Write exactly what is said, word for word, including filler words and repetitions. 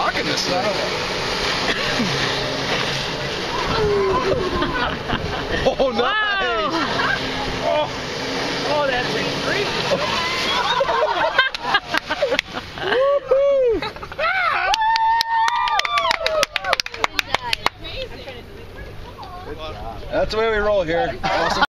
rocking this thing. Oh, nice! Oh, oh that's a great. That's the way we roll here. Awesome.